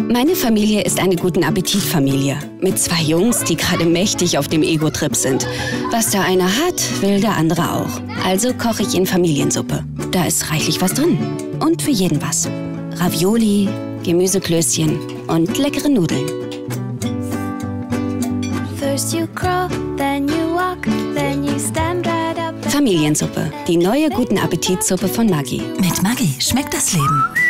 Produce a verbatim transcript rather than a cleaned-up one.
Meine Familie ist eine guten Appetit-Familie. Mit zwei Jungs, die gerade mächtig auf dem Ego-Trip sind. Was der eine hat, will der andere auch. Also koche ich in Familiensuppe. Da ist reichlich was drin. Und für jeden was. Ravioli, Gemüseklößchen und leckere Nudeln. First you crawl, then you walk, then you stand right up. Familiensuppe, die neue guten Appetit-Suppe von Maggi. Mit Maggi schmeckt das Leben.